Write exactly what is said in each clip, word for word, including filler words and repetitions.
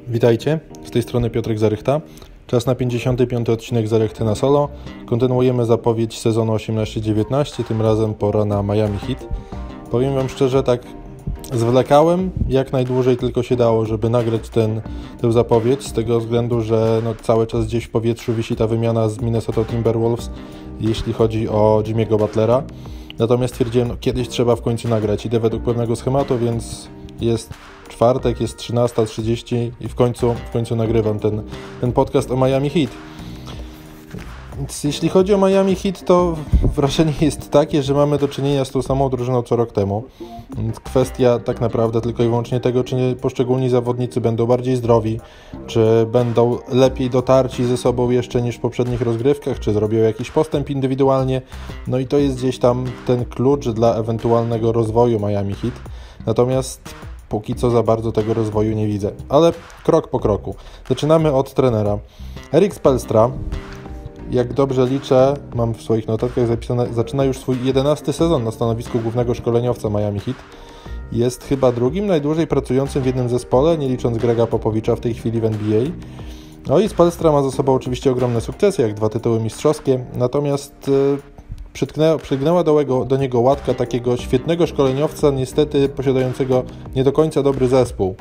Witajcie, z tej strony Piotrek Zarychta. Czas na pięćdziesiąty piąty odcinek Zarychty na solo. Kontynuujemy zapowiedź sezonu osiemnaście dziewiętnaście, tym razem pora na Miami Heat. Powiem Wam szczerze, tak zwlekałem jak najdłużej tylko się dało, żeby nagrać ten, tę zapowiedź, z tego względu, że no, cały czas gdzieś w powietrzu wisi ta wymiana z Minnesota Timberwolves, jeśli chodzi o Jimmy'ego Butlera. Natomiast stwierdziłem, no, kiedyś trzeba w końcu nagrać. Idę według pewnego schematu, więc jest czwartek, jest trzynasta trzydzieści i w końcu, w końcu nagrywam ten, ten podcast o Miami Heat. Więc jeśli chodzi o Miami Heat, to wrażenie jest takie, że mamy do czynienia z tą samą drużyną co rok temu. Więc kwestia tak naprawdę tylko i wyłącznie tego, czy nie, poszczególni zawodnicy będą bardziej zdrowi, czy będą lepiej dotarci ze sobą jeszcze niż w poprzednich rozgrywkach, czy zrobią jakiś postęp indywidualnie. No i to jest gdzieś tam ten klucz dla ewentualnego rozwoju Miami Heat. Natomiast póki co za bardzo tego rozwoju nie widzę, ale krok po kroku. Zaczynamy od trenera. Erik Spoelstra, jak dobrze liczę, mam w swoich notatkach zapisane, zaczyna już swój jedenasty sezon na stanowisku głównego szkoleniowca Miami Heat. Jest chyba drugim najdłużej pracującym w jednym zespole, nie licząc Grega Popowicza w tej chwili w N B A. No i Spoelstra ma za sobą oczywiście ogromne sukcesy, jak dwa tytuły mistrzowskie, natomiast yy, Przytknęła, przytknęła do, jego, do niego łatka takiego świetnego szkoleniowca, niestety posiadającego nie do końca dobry zespół.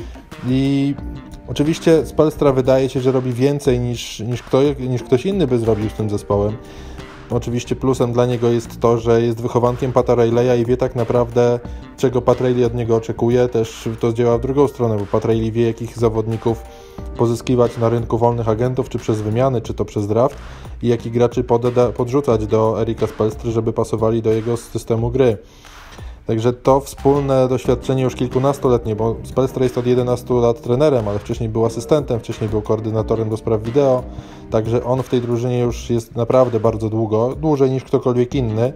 I oczywiście Spoelstra wydaje się, że robi więcej niż, niż, kto, niż ktoś inny by zrobił z tym zespołem. Oczywiście plusem dla niego jest to, że jest wychowankiem Pata Rileya i wie tak naprawdę, czego Pat Riley od niego oczekuje. Też to działa w drugą stronę, bo Pat Riley wie, jakich zawodników pozyskiwać na rynku wolnych agentów, czy przez wymiany, czy to przez draft i jakich graczy podeda- podrzucać do Erika Spoelstry, żeby pasowali do jego systemu gry. Także to wspólne doświadczenie już kilkunastoletnie, bo Spoelstra jest od jedenastu lat trenerem, ale wcześniej był asystentem, wcześniej był koordynatorem do spraw wideo, także on w tej drużynie już jest naprawdę bardzo długo, dłużej niż ktokolwiek inny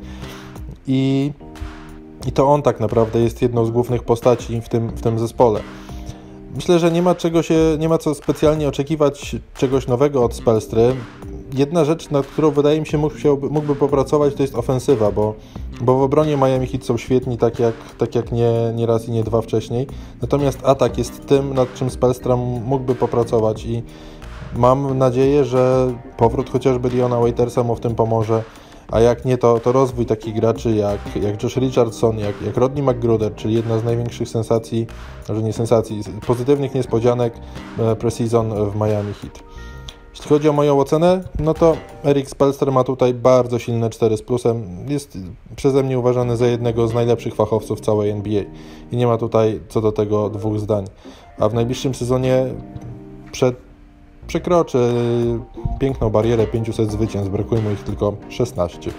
i, i to on tak naprawdę jest jedną z głównych postaci w tym, w tym zespole. Myślę, że nie ma czego się, nie ma co specjalnie oczekiwać czegoś nowego od Spoelstry. Jedna rzecz, nad którą wydaje mi się mógłby, mógłby popracować, to jest ofensywa, bo, bo w obronie Miami Heat są świetni, tak jak, tak jak nie, nie raz i nie dwa wcześniej. Natomiast atak jest tym, nad czym Spoelstra mógłby popracować i mam nadzieję, że powrót chociażby Diona Waitersa mu w tym pomoże, a jak nie, to, to rozwój takich graczy jak, jak Josh Richardson, jak, jak Rodney McGruder, czyli jedna z największych sensacji, może nie sensacji, pozytywnych niespodzianek pre-season w Miami Heat. Jeśli chodzi o moją ocenę, no to Erik Spoelstra ma tutaj bardzo silne cztery z plusem. Jest przeze mnie uważany za jednego z najlepszych fachowców całej N B A i nie ma tutaj co do tego dwóch zdań. A w najbliższym sezonie przed, przekroczy piękną barierę pięciuset zwycięstw, brakuje mu ich tylko szesnaście.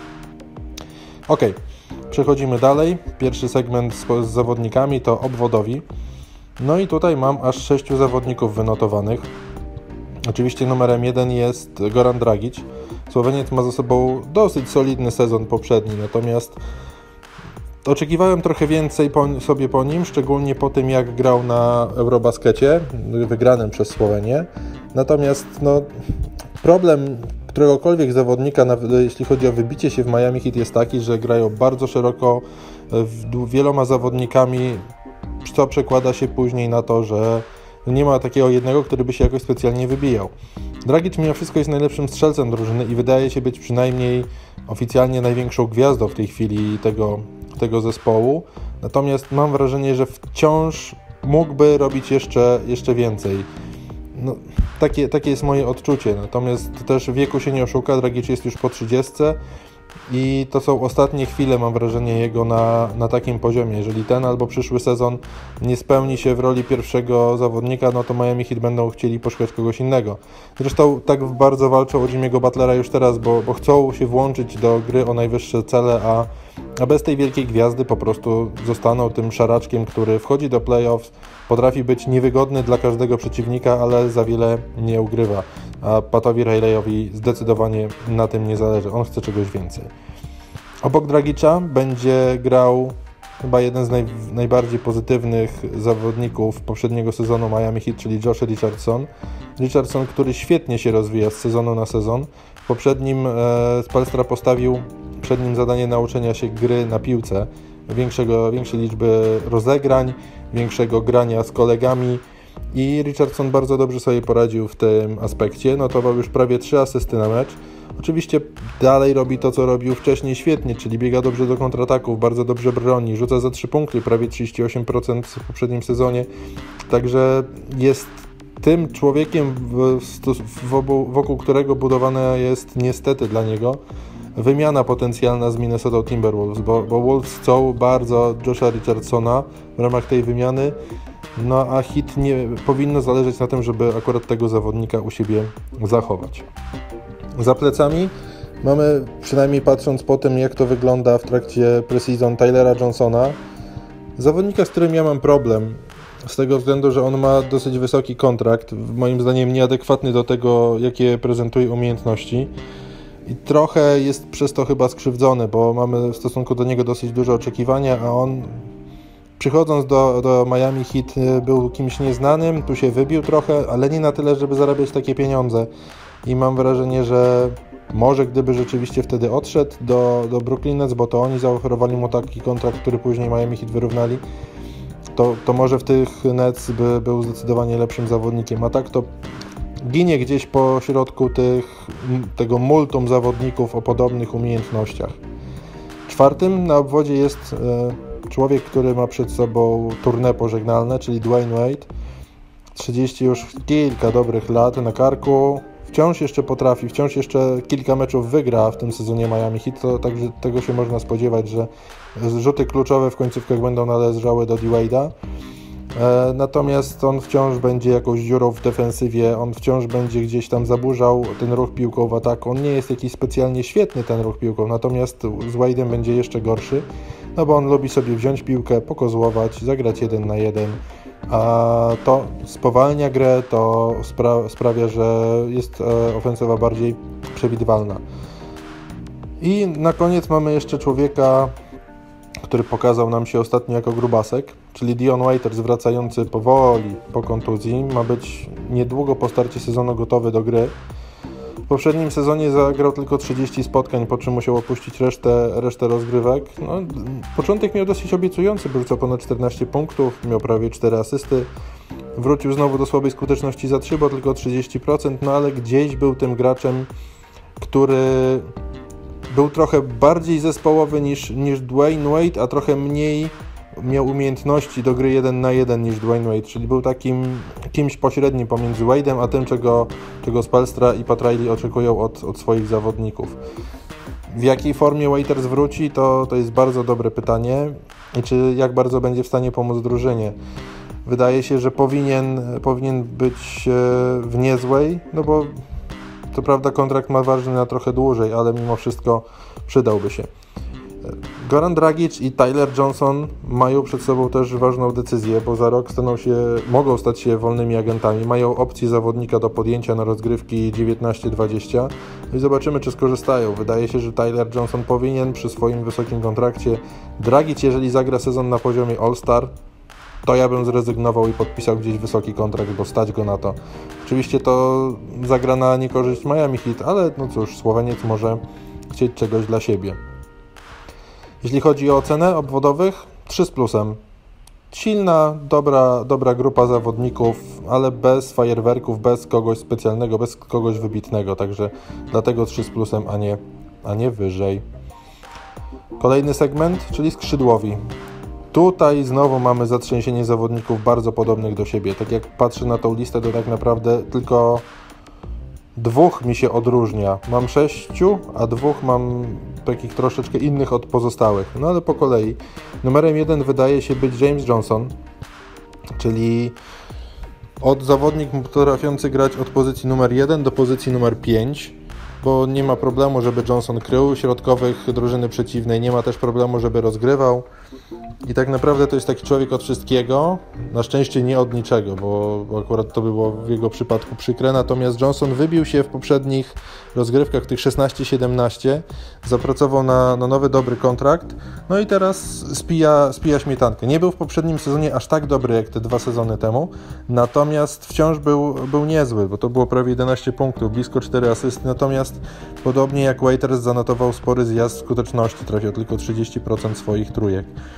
Ok, przechodzimy dalej. Pierwszy segment z, z zawodnikami to obwodowi. No i tutaj mam aż sześciu zawodników wynotowanych. Oczywiście numerem jeden jest Goran Dragic. Słoweniec ma za sobą dosyć solidny sezon poprzedni, natomiast oczekiwałem trochę więcej po, sobie po nim, szczególnie po tym, jak grał na Eurobaskecie, wygranym przez Słowenię. Natomiast no, problem któregokolwiek zawodnika, jeśli chodzi o wybicie się w Miami Heat, jest taki, że grają bardzo szeroko wieloma zawodnikami, co przekłada się później na to, że nie ma takiego jednego, który by się jakoś specjalnie wybijał. Dragic mimo wszystko jest najlepszym strzelcem drużyny i wydaje się być przynajmniej oficjalnie największą gwiazdą w tej chwili tego, tego zespołu. Natomiast mam wrażenie, że wciąż mógłby robić jeszcze, jeszcze więcej. No, takie, takie jest moje odczucie. Natomiast też wieku się nie oszuka. Dragic jest już po trzydziestce. I to są ostatnie chwile, mam wrażenie, jego na, na takim poziomie. Jeżeli ten albo przyszły sezon nie spełni się w roli pierwszego zawodnika, no to Miami Heat będą chcieli poszukać kogoś innego. Zresztą tak bardzo walczą o Jimmy'ego Butlera już teraz, bo, bo chcą się włączyć do gry o najwyższe cele, a, a bez tej wielkiej gwiazdy po prostu zostaną tym szaraczkiem, który wchodzi do playoffs, potrafi być niewygodny dla każdego przeciwnika, ale za wiele nie ugrywa. A Patowi Rileyowi zdecydowanie na tym nie zależy. On chce czegoś więcej. Obok Dragicza będzie grał chyba jeden z naj, najbardziej pozytywnych zawodników poprzedniego sezonu Miami Heat, czyli Josh Richardson. Richardson, który świetnie się rozwija z sezonu na sezon. W poprzednim e, Spoelstra postawił przed nim zadanie nauczenia się gry na piłce, większego, większej liczby rozegrań, większego grania z kolegami i Richardson bardzo dobrze sobie poradził w tym aspekcie, notował już prawie trzy asysty na mecz. Oczywiście dalej robi to, co robił wcześniej świetnie, czyli biega dobrze do kontrataków, bardzo dobrze broni, rzuca za trzy punkty, prawie trzydzieści osiem procent w poprzednim sezonie, także jest tym człowiekiem, w, w, wokół którego budowana jest niestety dla niego wymiana potencjalna z Minnesota Timberwolves, bo, bo Wolves chcą bardzo Josha Richardsona w ramach tej wymiany, no a Heat nie powinno zależeć na tym, żeby akurat tego zawodnika u siebie zachować. Za plecami mamy, przynajmniej patrząc po tym, jak to wygląda w trakcie preseason, Tylera Johnsona, zawodnika, z którym ja mam problem, z tego względu, że on ma dosyć wysoki kontrakt, moim zdaniem nieadekwatny do tego, jakie prezentuje umiejętności i trochę jest przez to chyba skrzywdzony, bo mamy w stosunku do niego dosyć duże oczekiwania, a on przychodząc do, do Miami Heat był kimś nieznanym, tu się wybił trochę, ale nie na tyle, żeby zarabiać takie pieniądze. I mam wrażenie, że może gdyby rzeczywiście wtedy odszedł do, do Brooklyn Nets, bo to oni zaoferowali mu taki kontrakt, który później Miami Heat wyrównali, to, to może w tych Nets by był zdecydowanie lepszym zawodnikiem, a tak to ginie gdzieś po środku tych, tego multum zawodników o podobnych umiejętnościach. Czwartym na obwodzie jest e, człowiek, który ma przed sobą tournée pożegnalne, czyli Dwayne Wade. trzydzieści już kilka dobrych lat na karku. Wciąż jeszcze potrafi, wciąż jeszcze kilka meczów wygra w tym sezonie Miami Heat, to także tego się można spodziewać, że rzuty kluczowe w końcówkach będą należały do D-Wade'a. E, natomiast on wciąż będzie jakąś dziurą w defensywie, on wciąż będzie gdzieś tam zaburzał ten ruch piłką w ataku. On nie jest jakiś specjalnie świetny, ten ruch piłką, natomiast z Wade'em będzie jeszcze gorszy, no bo on lubi sobie wziąć piłkę, pokozłować, zagrać jeden na jeden. A to spowalnia grę, to spra- sprawia, że jest e, ofensywa bardziej przewidywalna. I na koniec mamy jeszcze człowieka, który pokazał nam się ostatnio jako grubasek, czyli Dion Waiters, wracający powoli po kontuzji. Ma być niedługo po starcie sezonu gotowy do gry. W poprzednim sezonie zagrał tylko trzydzieści spotkań, po czym musiał opuścić resztę, resztę rozgrywek. No, początek miał dosyć obiecujący, bo rzucał ponad czternaście punktów, miał prawie cztery asysty. Wrócił znowu do słabej skuteczności za trzy, bo tylko trzydzieści procent, no ale gdzieś był tym graczem, który był trochę bardziej zespołowy niż, niż Dwayne Wade, a trochę mniej miał umiejętności do gry jeden na jeden niż Dwayne Wade, czyli był takim kimś pośrednim pomiędzy Wade'em, a tym, czego, czego Spoelstra i Pat Riley oczekują od, od swoich zawodników. W jakiej formie Waiters wróci, to, to jest bardzo dobre pytanie i czy jak bardzo będzie w stanie pomóc drużynie. Wydaje się, że powinien, powinien być w niezłej, no bo co prawda kontrakt ma ważny na trochę dłużej, ale mimo wszystko przydałby się. Goran Dragic i Tyler Johnson mają przed sobą też ważną decyzję, bo za rok staną się, mogą stać się wolnymi agentami. Mają opcję zawodnika do podjęcia na rozgrywki dziewiętnaście dwadzieścia i zobaczymy, czy skorzystają. Wydaje się, że Tyler Johnson powinien przy swoim wysokim kontrakcie. Dragic, jeżeli zagra sezon na poziomie All-Star, to ja bym zrezygnował i podpisał gdzieś wysoki kontrakt, bo stać go na to. Oczywiście to zagra na niekorzyść Miami Heat, ale no cóż, Słoweniec może chcieć czegoś dla siebie. Jeśli chodzi o ocenę obwodowych, trzy z plusem. Silna, dobra, dobra grupa zawodników, ale bez fajerwerków, bez kogoś specjalnego, bez kogoś wybitnego, także dlatego trzy z plusem, a nie, a nie wyżej. Kolejny segment, czyli skrzydłowi. Tutaj znowu mamy zatrzęsienie zawodników bardzo podobnych do siebie. Tak jak patrzę na tą listę, to tak naprawdę tylko dwóch mi się odróżnia. Mam sześciu, a dwóch mam takich troszeczkę innych od pozostałych. No ale po kolei. Numerem jeden wydaje się być James Johnson, czyli od zawodnik potrafiący grać od pozycji numer jeden do pozycji numer pięć, bo nie ma problemu, żeby Johnson krył środkowych drużyny przeciwnej, nie ma też problemu, żeby rozgrywał. I tak naprawdę to jest taki człowiek od wszystkiego, na szczęście nie od niczego, bo akurat to było w jego przypadku przykre, natomiast Johnson wybił się w poprzednich rozgrywkach, tych szesnaście siedemnaście, zapracował na, na nowy, dobry kontrakt, no i teraz spija, spija śmietankę. Nie był w poprzednim sezonie aż tak dobry jak te dwa sezony temu, natomiast wciąż był, był niezły, bo to było prawie jedenaście punktów, blisko cztery asysty, natomiast podobnie jak Waiters zanotował spory zjazd skuteczności, trafił tylko trzydzieści procent swoich trójek.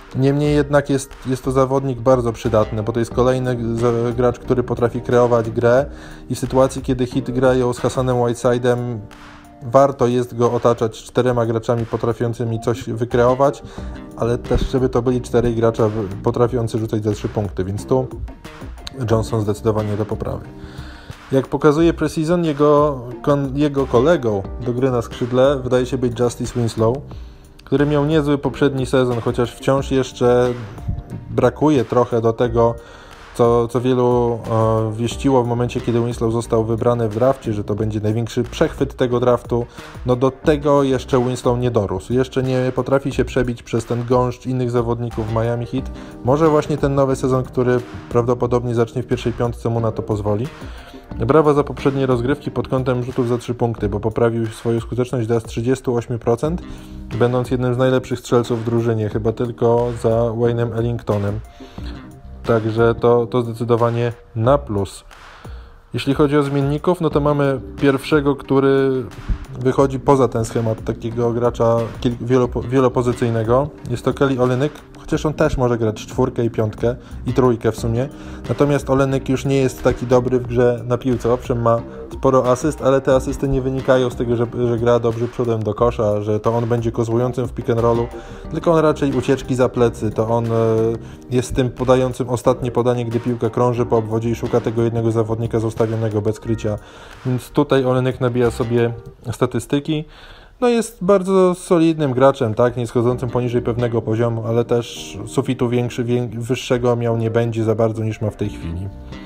Niemniej jednak jest, jest to zawodnik bardzo przydatny, bo to jest kolejny gracz, który potrafi kreować grę i w sytuacji, kiedy Heat grają z Hassanem Whiteside'em, warto jest go otaczać czterema graczami potrafiącymi coś wykreować, ale też żeby to byli czterej gracza potrafiący rzucać za trzy punkty, więc tu Johnson zdecydowanie do poprawy. Jak pokazuje Preseason, jego, jego kolegą do gry na skrzydle wydaje się być Justice Winslow, który miał niezły poprzedni sezon, chociaż wciąż jeszcze brakuje trochę do tego, co, co wielu e, wieściło w momencie, kiedy Winslow został wybrany w drafcie, że to będzie największy przechwyt tego draftu. No do tego jeszcze Winslow nie dorósł. Jeszcze nie potrafi się przebić przez ten gąszcz innych zawodników w Miami Heat. Może właśnie ten nowy sezon, który prawdopodobnie zacznie w pierwszej piątce, mu na to pozwoli. Brawa za poprzednie rozgrywki pod kątem rzutów za trzy punkty, bo poprawił swoją skuteczność do trzydzieści osiem procent, będąc jednym z najlepszych strzelców w drużynie, chyba tylko za Wayne'em Ellingtonem. Także to, to zdecydowanie na plus. Jeśli chodzi o zmienników, no to mamy pierwszego, który wychodzi poza ten schemat takiego gracza wielopozycyjnego. Jest to Kelly Olynyk, chociaż on też może grać czwórkę i piątkę i trójkę w sumie. Natomiast Olynyk już nie jest taki dobry w grze na piłce. Owszem, ma sporo asyst, ale te asysty nie wynikają z tego, że, że gra dobrze przodem do kosza, że to on będzie kozłującym w pick and rollu, tylko on raczej ucieczki za plecy, to on jest tym podającym ostatnie podanie, gdy piłka krąży po obwodzie i szuka tego jednego zawodnika zostawionego bez krycia. Więc tutaj Olynyk nabija sobie statystyki. No jest bardzo solidnym graczem, tak, nie schodzącym poniżej pewnego poziomu, ale też sufitu większy, wię, wyższego miał nie będzie za bardzo niż ma w tej chwili.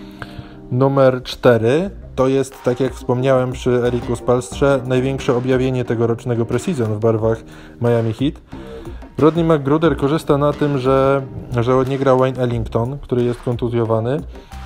Numer cztery to jest, tak jak wspomniałem przy Eriku Spoelstrze, największe objawienie tegorocznego preseason w barwach Miami Heat. Rodney McGruder korzysta na tym, że, że nie gra Wayne Ellington, który jest kontuzjowany,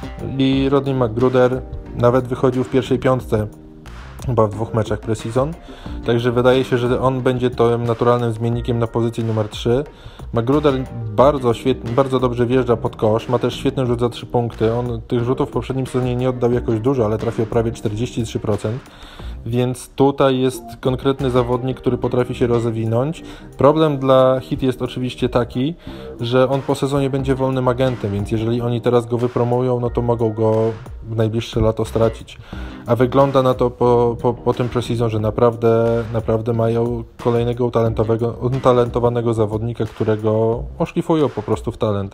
i Rodney McGruder nawet wychodził w pierwszej piątce chyba w dwóch meczach preseason, także wydaje się, że on będzie tym naturalnym zmiennikiem na pozycji numer trzy. McGruder bardzo świetnie, bardzo dobrze wjeżdża pod kosz, ma też świetny rzut za trzy punkty. On tych rzutów w poprzednim sezonie nie oddał jakoś dużo, ale trafił prawie czterdzieści trzy procent, więc tutaj jest konkretny zawodnik, który potrafi się rozwinąć. Problem dla Heat jest oczywiście taki, że on po sezonie będzie wolnym agentem, więc jeżeli oni teraz go wypromują, no to mogą go w najbliższe lato stracić. A wygląda na to po, po, po tym preseason, że naprawdę, naprawdę mają kolejnego utalentowanego zawodnika, którego oszlifują po prostu w talent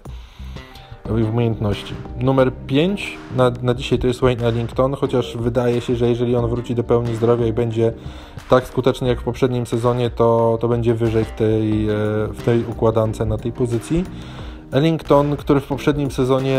i w umiejętności. Numer pięć na, na dzisiaj to jest Wayne Ellington, chociaż wydaje się, że jeżeli on wróci do pełni zdrowia i będzie tak skuteczny jak w poprzednim sezonie, to, to będzie wyżej w tej, w tej układance na tej pozycji. Ellington, który w poprzednim sezonie,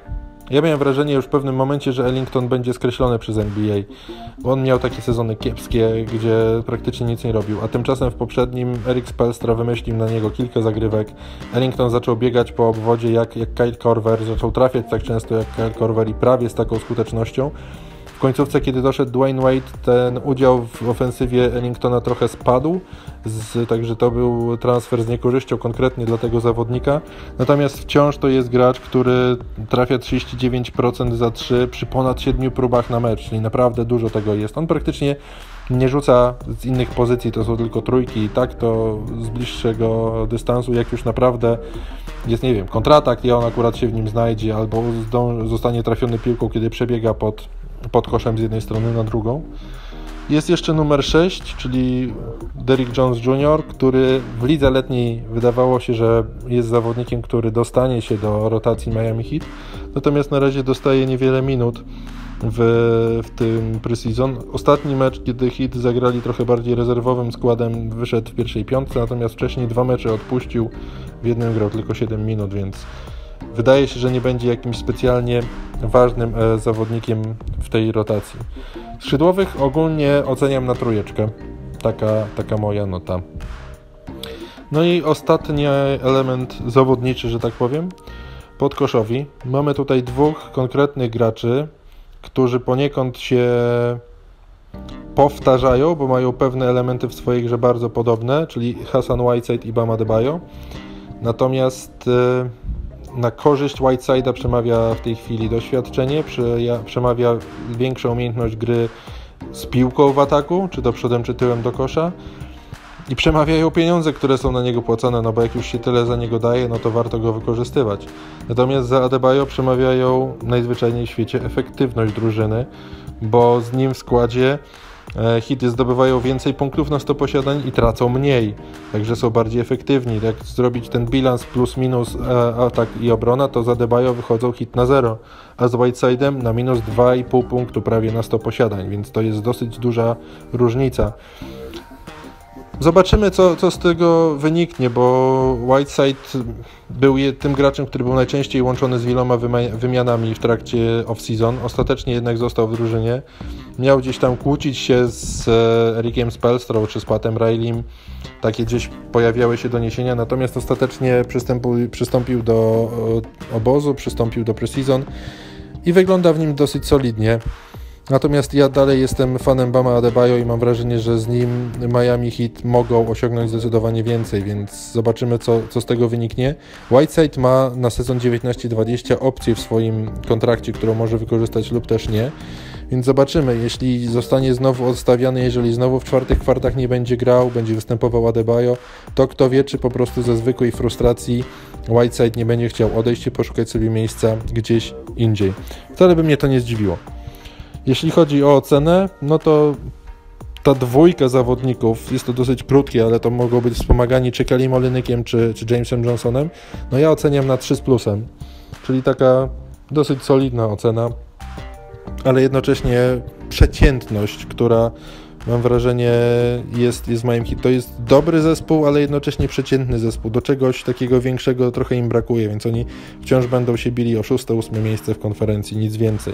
ja miałem wrażenie już w pewnym momencie, że Ellington będzie skreślony przez N B A, bo on miał takie sezony kiepskie, gdzie praktycznie nic nie robił, a tymczasem w poprzednim Erik Spoelstra wymyślił na niego kilka zagrywek. Ellington zaczął biegać po obwodzie jak, jak Kyle Korver, zaczął trafiać tak często jak Kyle Korver i prawie z taką skutecznością. W końcówce, kiedy doszedł Dwayne Wade, ten udział w ofensywie Ellingtona trochę spadł, z, także to był transfer z niekorzyścią konkretnie dla tego zawodnika. Natomiast wciąż to jest gracz, który trafia trzydzieści dziewięć procent za trzy przy ponad siedmiu próbach na mecz, czyli naprawdę dużo tego jest. On praktycznie nie rzuca z innych pozycji, to są tylko trójki i tak to z bliższego dystansu, jak już naprawdę jest, nie wiem, kontratak i on akurat się w nim znajdzie, albo zostanie trafiony piłką, kiedy przebiega pod pod koszem z jednej strony na drugą. Jest jeszcze numer sześć, czyli Derrick Jones junior, który w lidze letniej wydawało się, że jest zawodnikiem, który dostanie się do rotacji Miami Heat, natomiast na razie dostaje niewiele minut w, w tym preseason. Ostatni mecz, kiedy Heat zagrali trochę bardziej rezerwowym składem, wyszedł w pierwszej piątce, natomiast wcześniej dwa mecze odpuścił, w jednym grał tylko siedem minut, więc wydaje się, że nie będzie jakimś specjalnie ważnym e, zawodnikiem w tej rotacji. Skrzydłowych ogólnie oceniam na trójeczkę. Taka, taka moja nota. No i ostatni element zawodniczy, że tak powiem, podkoszowi. Mamy tutaj dwóch konkretnych graczy, którzy poniekąd się powtarzają, bo mają pewne elementy w swojej grze bardzo podobne, czyli Hassan Whiteside i Bam Adebayo. Natomiast e, na korzyść Whiteside'a przemawia w tej chwili doświadczenie, przemawia większa umiejętność gry z piłką w ataku, czy to przodem, czy tyłem do kosza. i przemawiają pieniądze, które są na niego płacone, no bo jak już się tyle za niego daje, no to warto go wykorzystywać. Natomiast za Adebayo przemawiają najzwyczajniej w świecie efektywność drużyny, bo z nim w składzie Hity zdobywają więcej punktów na sto posiadań i tracą mniej, także są bardziej efektywni. Jak zrobić ten bilans plus minus atak i obrona, to z Adebayo wychodzą hit na zero, a z Whiteside'em na minus dwa i pół punktu prawie na sto posiadań, więc to jest dosyć duża różnica. Zobaczymy, co, co z tego wyniknie, bo Whiteside był tym graczem, który był najczęściej łączony z wieloma wymianami w trakcie off-season. Ostatecznie jednak został w drużynie. Miał gdzieś tam kłócić się z Ericiem Spoelstra czy z Patem Rileym. Takie gdzieś pojawiały się doniesienia, natomiast ostatecznie przystąpił, przystąpił do obozu, przystąpił do pre-season i wygląda w nim dosyć solidnie. Natomiast ja dalej jestem fanem Bama Adebayo i mam wrażenie, że z nim Miami Heat mogą osiągnąć zdecydowanie więcej, więc zobaczymy, co, co z tego wyniknie. Whiteside ma na sezon dziewiętnaście dwadzieścia opcję w swoim kontrakcie, którą może wykorzystać lub też nie, więc zobaczymy. Jeśli zostanie znowu odstawiany, jeżeli znowu w czwartych kwartach nie będzie grał, będzie występował Adebayo, to kto wie, czy po prostu ze zwykłej frustracji Whiteside nie będzie chciał odejść i poszukać sobie miejsca gdzieś indziej. Wcale by mnie to nie zdziwiło. Jeśli chodzi o ocenę, no to ta dwójka zawodników, jest to dosyć krótkie, ale to mogą być wspomagani czy Kelly Olynykiem, czy, czy Jamesem Johnsonem. No ja oceniam na trzy z plusem, czyli taka dosyć solidna ocena, ale jednocześnie przeciętność, która mam wrażenie jest, jest Miami Heat. To jest dobry zespół, ale jednocześnie przeciętny zespół. Do czegoś takiego większego trochę im brakuje, więc oni wciąż będą się bili o szóste, ósme miejsce w konferencji, nic więcej.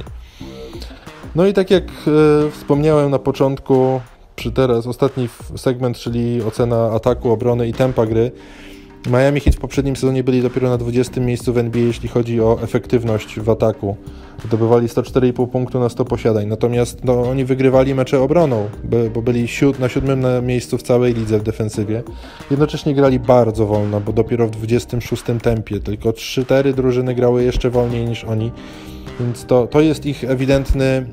No i tak jak e, wspomniałem na początku, przy teraz ostatni segment, czyli ocena ataku, obrony i tempa gry, Miami Heat w poprzednim sezonie byli dopiero na dwudziestym miejscu w N B A, jeśli chodzi o efektywność w ataku. Zdobywali sto cztery i pół punktu na sto posiadań, natomiast no, oni wygrywali mecze obroną, bo byli siód, na siódmym miejscu w całej lidze w defensywie. Jednocześnie grali bardzo wolno, bo dopiero w dwudziestym szóstym tempie, tylko trzy cztery drużyny grały jeszcze wolniej niż oni, więc to, to jest ich ewidentny e,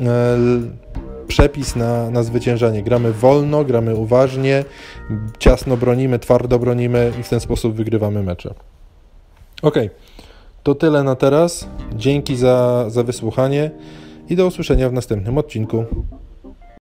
przepis na, na zwyciężanie. Gramy wolno, gramy uważnie, ciasno bronimy, twardo bronimy i w ten sposób wygrywamy mecze. Ok, to tyle na teraz. Dzięki za, za wysłuchanie i do usłyszenia w następnym odcinku.